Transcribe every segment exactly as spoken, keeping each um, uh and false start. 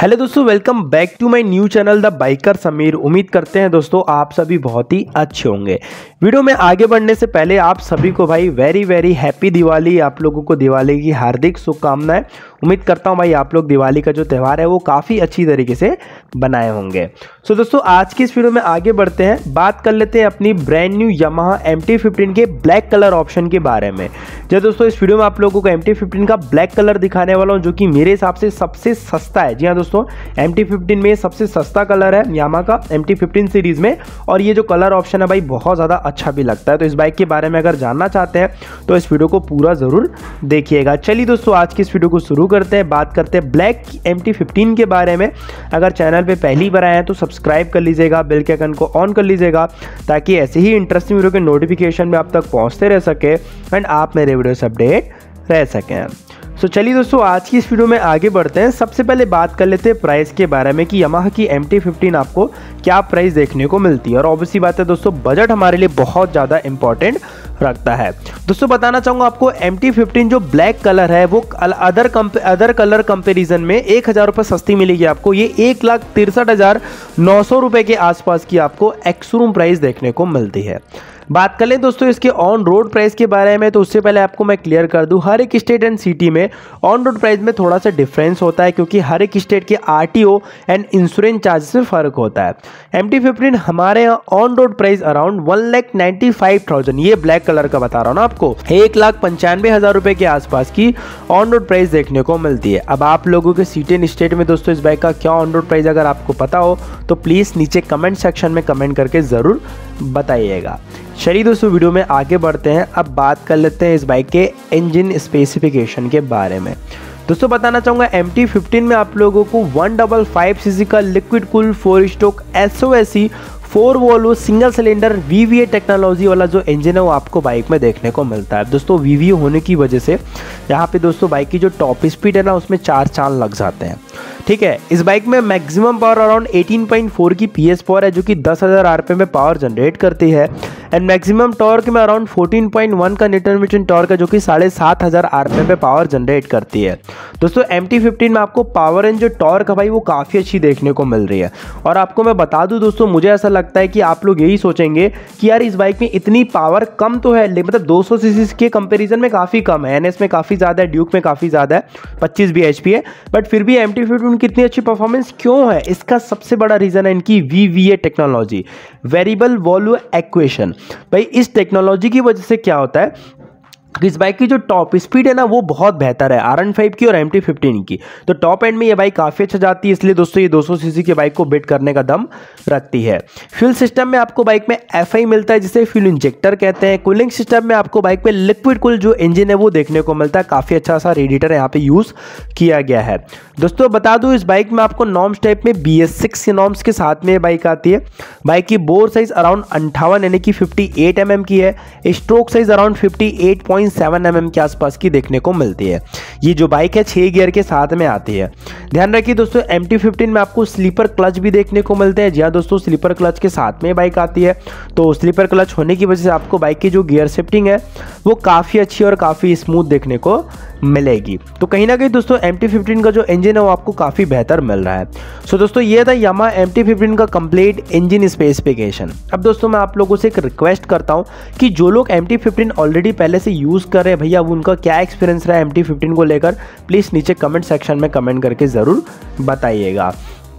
Hello दोस्तों, welcome back to my new channel the biker Sameer. उम्मीद करते हैं दोस्तों आप सभी बहुत ही अच्छे होंगे। वीडियो में आगे बढ़ने से पहले आप सभी को भाई वेरी वेरी हैप्पी दिवाली। आप लोगों को दिवाली की हार्दिक शुभकामनाएं। उम्मीद करता हूं भाई आप लोग दिवाली का जो त्यौहार है वो काफ़ी अच्छी तरीके से बनाए होंगे। सो दोस्तों आज की इस वीडियो में आगे बढ़ते हैं, बात कर लेते हैं अपनी brand new Yamaha M T fifteen के ब्लैक कलर ऑप्शन के बारे में। जो दोस्तों इस वीडियो में आप लोगों को एम टी फिफ्टीन का ब्लैक कलर दिखाने वाला हूं, जो कि मेरे हिसाब से सबसे सस्ता है। जी हाँ दोस्तों, एम टी फिफ्टीन में सबसे सस्ता कलर है यामाहा का एम टी फिफ्टीन सीरीज में, और ये जो कलर ऑप्शन है भाई बहुत ज़्यादा अच्छा भी लगता है। तो इस बाइक के बारे में अगर जानना चाहते हैं तो इस वीडियो को पूरा ज़रूर देखिएगा। चलिए दोस्तों आज की इस वीडियो को शुरू करते हैं, बात करते हैं ब्लैक एम टी फिफ्टीन के बारे में। अगर चैनल पे पहली बार आए हैं तो सब्सक्राइब कर लीजिएगा, बेल के आइकन को ऑन कर लीजिएगा, ताकि ऐसे ही इंटरेस्टिंग वीडियो के नोटिफिकेशन में आप तक पहुंचते रह सके एंड आप मेरे वीडियो से अपडेट रह सकें। तो चलिए दोस्तों आज की इस वीडियो में आगे बढ़ते हैं। सबसे पहले बात कर लेते हैं प्राइस के बारे में कि यामाहा की एम टी फिफ्टीन आपको क्या प्राइस देखने को मिलती है। और ऑब्वियसली बात है दोस्तों, बजट हमारे लिए बहुत ज़्यादा इंपॉर्टेंट रखता है। दोस्तों बताना चाहूँगा आपको, एम टी फिफ्टीन जो ब्लैक कलर है वो अदर अदर कलर कंपेरिजन में एक हज़ार रुपये सस्ती मिलेगी आपको। ये एक लाख तिरसठ हज़ार नौ सौ रुपये के आसपास की आपको एक्सशोरूम प्राइस देखने को मिलती है। बात कर लें दोस्तों इसके ऑन रोड प्राइस के बारे में, तो उससे पहले आपको मैं क्लियर कर दूं, हर एक स्टेट एंड सिटी में ऑन रोड प्राइस में थोड़ा सा डिफरेंस होता है, क्योंकि हर एक स्टेट के आरटीओ एंड इंश्योरेंस चार्जेस में फर्क होता है। एम टी फिफ्टीन हमारे यहाँ on road price around one lakh ninety five thousand, ये ब्लैक कलर का बता रहा हूँ ना आपको, एक लाख पंचानवे हज़ार रुपये के आसपास की ऑन रोड प्राइस देखने को मिलती है। अब आप लोगों के सिटी एंड स्टेट में दोस्तों इस बाइक का क्या ऑन रोड प्राइस अगर आपको पता हो तो प्लीज़ नीचे कमेंट सेक्शन में कमेंट करके ज़रूर बताइएगा। चलिए दोस्तों वीडियो में आगे बढ़ते हैं। अब बात कर लेते हैं इस बाइक के इंजन स्पेसिफिकेशन के बारे में। दोस्तों बताना चाहूँगा एम टी फिफ्टीन में आप लोगों को one double five C C का liquid cool four stroke S O S C four valve single cylinder V V A technology वाला जो इंजन है वो आपको बाइक में देखने को मिलता है। दोस्तों वी वी ए होने की वजह से यहाँ पे दोस्तों बाइक की जो टॉप स्पीड है ना उसमें चार चांद लग जाते हैं। ठीक है, इस बाइक में maximum power around eighteen point four की पी एस पावर है, जो कि दस हज़ार आर पी एम में पावर जनरेट करती है। एंड मैक्सिमम टॉर्क में अराउंड फोर्टीन पॉइंट वन का न्यूटन मीटर टॉर्क है, जो कि साढ़े सात हज़ार आर पी एम पे पावर जनरेट करती है। दोस्तों एम टी फिफ्टीन में आपको पावर एंड जो टॉर्क है भाई वो काफ़ी अच्छी देखने को मिल रही है। और आपको मैं बता दूं दोस्तों, मुझे ऐसा लगता है कि आप लोग यही सोचेंगे कि यार इस बाइक में इतनी पावर कम तो है, मतलब दो सौ सीसी के कंपैरिजन में काफ़ी कम है। एन एस में काफ़ी ज़्यादा है, ड्यूक में काफ़ी ज़्यादा है, पच्चीस बी एच पी है, बट फिर भी एम टी फिफ्टीन की इतनी अच्छी परफॉर्मेंस क्यों है? इसका सबसे बड़ा रीज़न है इनकी V V A technology, variable volume equation. भाई इस टेक्नोलॉजी की वजह से क्या होता है, इस बाइक की जो टॉप स्पीड है ना वो बहुत बेहतर है आर वन फाइव की और एम टी फिफ्टीन की। तो टॉप एंड में ये बाइक काफ़ी अच्छा जाती है, इसलिए दोस्तों ये दो सौ सीसी की बाइक को बीट करने का दम रखती है। फ्यूल सिस्टम में आपको बाइक में एफ आई मिलता है, जिसे फ्यूल इंजेक्टर कहते हैं। कूलिंग सिस्टम में आपको बाइक में लिक्विड कूल जो इंजन है वो देखने को मिलता है। काफ़ी अच्छा सा रेडिएटर यहाँ पे यूज़ किया गया है। दोस्तों बता दूँ इस बाइक में आपको नॉर्म्स टाइप में बी एस सिक्स नॉर्म्स के साथ में बाइक आती है। बाइक की बोर साइज अराउंड अंठावन यानी कि फिफ्टी एट एम एम की है। Stroke size around fifty eight point seven M M के आसपास की देखने को मिलती है। ये जो बाइक है छह गियर के साथ में आती है। ध्यान रखिए दोस्तों एम टी फिफ्टीन में आपको स्लीपर क्लच भी देखने को मिलते हैं। जी हाँ दोस्तों, स्लीपर क्लच के साथ में बाइक आती है। तो स्लीपर क्लच होने की वजह से आपको बाइक की जो गियर शिफ्टिंग है वो काफ़ी अच्छी और काफ़ी स्मूथ देखने को मिलेगी। तो कहीं ना कहीं दोस्तों एम टी फिफ्टीन का जो इंजन है वो आपको काफ़ी बेहतर मिल रहा है। सो दोस्तों ये था यामाहा एम टी फिफ्टीन का कंप्लीट इंजन स्पेसिफिकेशन। अब दोस्तों मैं आप लोगों से एक रिक्वेस्ट करता हूँ कि जो लोग एम टी फिफ्टीन ऑलरेडी पहले से यूज़ कर रहे हैं भैया, अब उनका क्या एक्सपीरियंस रहा है एम टी फिफ्टीन को लेकर, प्लीज़ नीचे कमेंट सेक्शन में कमेंट करके ज़रूर बताइएगा।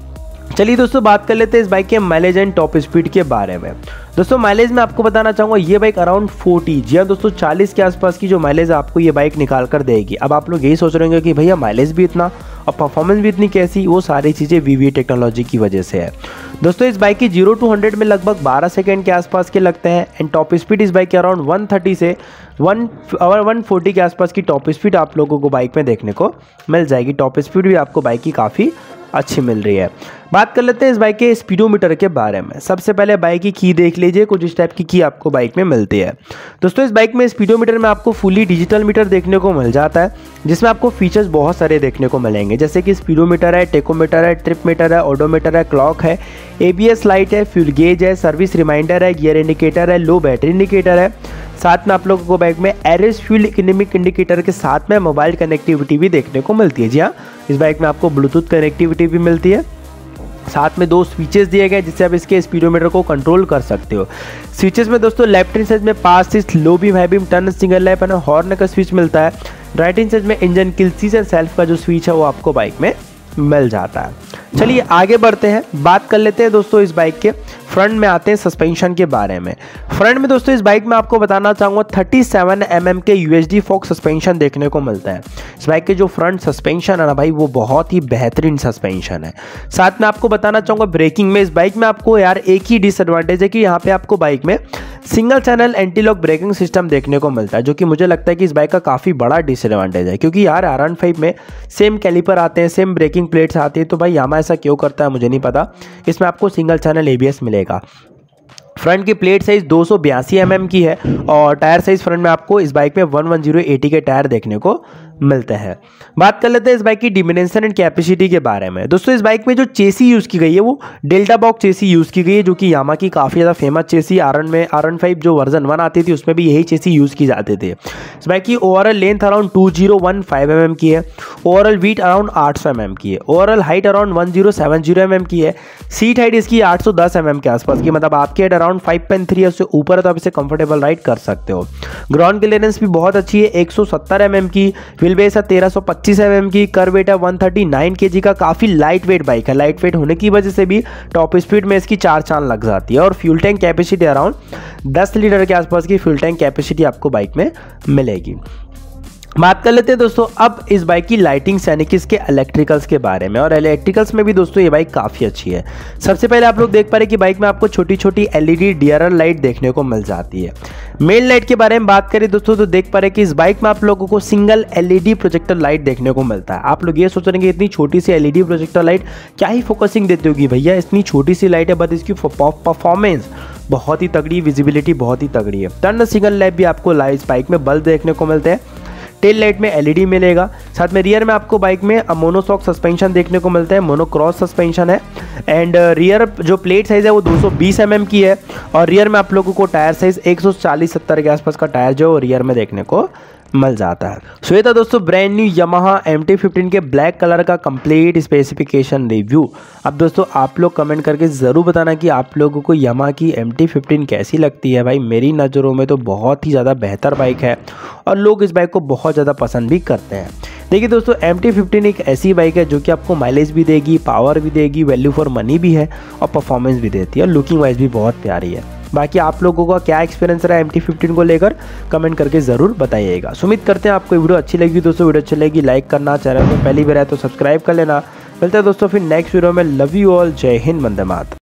चलिए दोस्तों बात कर लेते हैं इस बाइक के माइलेज एंड टॉप स्पीड के बारे में। दोस्तों माइलेज में आपको बताना चाहूँगा ये बाइक अराउंड फोर्टी, जी हाँ दोस्तों चालीस के आसपास की जो माइलेज आपको ये बाइक निकाल कर देगी। अब आप लोग यही सोच रहे होंगे कि भैया माइलेज भी इतना और परफॉर्मेंस भी इतनी कैसी, वो सारी चीज़ें वी वी ए टेक्नोलॉजी की वजह से है। दोस्तों इस बाइक की जीरो टू हंड्रेड में लगभग बारह सेकेंड के आसपास के लगते हैं। एंड टॉप स्पीड इस बाइक के अराउंड वन थर्टी से वन और वन फोर्टी के आसपास की टॉप स्पीड आप लोगों को बाइक में देखने को मिल जाएगी। टॉप स्पीड भी आपको बाइक की काफ़ी अच्छी मिल रही है। बात कर लेते हैं इस बाइक के स्पीडोमीटर के बारे में। सबसे पहले बाइक की की देख लीजिए, कुछ इस टाइप की की आपको बाइक में मिलती है। दोस्तों इस बाइक में स्पीडोमीटर में आपको फुली डिजिटल मीटर देखने को मिल जाता है, जिसमें आपको फीचर्स बहुत सारे देखने को मिलेंगे, जैसे कि स्पीडोमीटर है, टेकोमीटर है, ट्रिप मीटर है, ओडोमीटर है, क्लॉक है, ए बी एस लाइट है, फ्यूल गेज है, सर्विस रिमाइंडर है, गियर इंडिकेटर है, लो बैटरी इंडिकेटर है, साथ में आप लोगों को बाइक में एवरेज फ्यूल इकोनॉमिक इंडिकेटर के साथ में मोबाइल कनेक्टिविटी भी देखने को मिलती है। जी हाँ, इस बाइक में आपको ब्लूटूथ कनेक्टिविटी भी मिलती है। साथ में दो स्विचेस दिए गए जिससे आप इसके स्पीडोमीटर को कंट्रोल कर सकते हो। स्विचेस में दोस्तों लेफ्ट हैंड साइड में pass assist, low beam, high beam, turn, signal lamp and horn का स्विच मिलता है। राइट हैंड साइड में engine kill switch and self का जो स्विच है वो आपको बाइक में मिल जाता है। चलिए आगे बढ़ते हैं, बात कर लेते हैं दोस्तों इस बाइक के फ्रंट में आते हैं सस्पेंशन के बारे में। फ्रंट में दोस्तों इस बाइक में आपको बताना चाहूँगा सैंतीस एम एम के यूएसडी फोक सस्पेंशन देखने को मिलता है। इस बाइक के जो फ्रंट सस्पेंशन है ना भाई, वो बहुत ही बेहतरीन सस्पेंशन है। साथ में आपको बताना चाहूँगा ब्रेकिंग में, इस बाइक में आपको यार एक ही डिसएडवांटेज है कि यहाँ पे आपको बाइक में single channel anti lock braking system देखने को मिलता है, जो कि मुझे लगता है कि इस बाइक का काफ़ी बड़ा डिसएडवांटेज है। क्योंकि यार आर वन फाइव में सेम कैलिपर आते हैं, सेम ब्रेकिंग प्लेट्स आती है, तो भाई यामा ऐसा क्यों करता है मुझे नहीं पता। इसमें आपको सिंगल चैनल एबीएस मिलेगा। फ्रंट की प्लेट साइज दो सौ बयासी एम एम की है और टायर साइज फ्रंट में आपको इस बाइक में वन वन जीरो एटी के टायर देखने को मिलते हैं। बात कर लेते हैं इस बाइक की डिमेंशन एंड कैपेसिटी के बारे में। दोस्तों इस बाइक में जो चेसी यूज़ की गई है वो डेल्टा बॉक्स चेसी यूज़ की गई है, जो कि यामा की काफ़ी ज़्यादा फेमस चेसी आर वन में आर वन फाइव जो वर्जन वन आती थी उसमें भी यही चेसी यूज़ की जाते थे। इस बाइक की overall length around two zero one five M M की है, ओवरऑल वीट अराउंड आठ सौ एम एम की है, overall height around one zero seven zero M M की है। सीट हाइट इसकी आठ सौ दस एम एम के आसपास की, मतलब आपकी height around five point three है, उससे ऊपर है तो आप इसे कंफर्टेबल राइड कर सकते हो। ग्राउंड क्लियरेंस भी बहुत अच्छी है, एक सौ सत्तर एम एम की, व्हील बेस है तेरह सौ पच्चीस एम एम की, कर वेट है वन थर्टी नाइन केजी का। काफ़ी लाइट वेट बाइक है, लाइट वेट होने की वजह से भी टॉप स्पीड में इसकी चार चांद लग जाती है। और फ्यूल टैंक कैपेसिटी अराउंड दस लीटर के आसपास की फ्यूल टैंक कैपेसिटी आपको बाइक में मिलेगी। बात कर लेते हैं दोस्तों अब इस बाइक की लाइटिंग यानी कि इसके इलेक्ट्रिकल्स के बारे में। और इलेक्ट्रिकल्स में भी दोस्तों ये बाइक काफ़ी अच्छी है। सबसे पहले आप लोग देख पा रहे हैं कि बाइक में आपको छोटी छोटी एलईडी डीआरएल लाइट देखने को मिल जाती है। मेन लाइट के बारे में बात करें दोस्तों तो देख पा रहे हैं कि इस बाइक में आप लोगों को सिंगल एलईडी प्रोजेक्टर लाइट देखने को मिलता है। आप लोग ये सोच रहे हैं कि इतनी छोटी सी एलईडी प्रोजेक्टर लाइट क्या ही फोकसिंग देती होगी भैया, इतनी छोटी सी लाइट है बट इसकी परफॉर्मेंस बहुत ही तगड़ी, विजिबिलिटी बहुत ही तगड़ी है। टर्न सिंगल लैंप भी आपको इस बाइक में बल्ब देखने को मिलते हैं। टेल लाइट में एलईडी मिलेगा। साथ में रियर में आपको बाइक में मोनोशॉक सस्पेंशन देखने को मिलता है, मोनोक्रॉस सस्पेंशन है। एंड रियर जो प्लेट साइज है वो दो सौ बीस एम एम की है। और रियर में आप लोगों को टायर साइज एक सौ चालीस सत्तर के आसपास का टायर जो रियर में देखने को मिल जाता है। सो ये था दोस्तों brand new Yamaha M T fifteen के ब्लैक कलर का कंप्लीट स्पेसिफिकेशन रिव्यू। अब दोस्तों आप लोग कमेंट करके ज़रूर बताना कि आप लोगों को यामाहा की एम टी फिफ्टीन कैसी लगती है। भाई मेरी नज़रों में तो बहुत ही ज़्यादा बेहतर बाइक है और लोग इस बाइक को बहुत ज़्यादा पसंद भी करते हैं। देखिए दोस्तों एम टी फिफ्टीन एक ऐसी बाइक है जो कि आपको माइलेज भी देगी, पावर भी देगी, वैल्यू फॉर मनी भी है और परफॉर्मेंस भी देती है और लुकिंग वाइज भी बहुत प्यारी है। बाकी आप लोगों का क्या एक्सपीरियंस रहा है एम टी फिफ्टीन को लेकर कमेंट करके ज़रूर बताइएगा। उम्मीद करते हैं आपको वीडियो अच्छी लगी। दोस्तों वीडियो अच्छी लगी लाइक करना, चैनल में पहली बार है तो सब्सक्राइब कर लेना। मिलते हैं दोस्तों फिर नेक्स्ट वीडियो में। लव यू ऑल, जय हिंद, वंदे मातरम।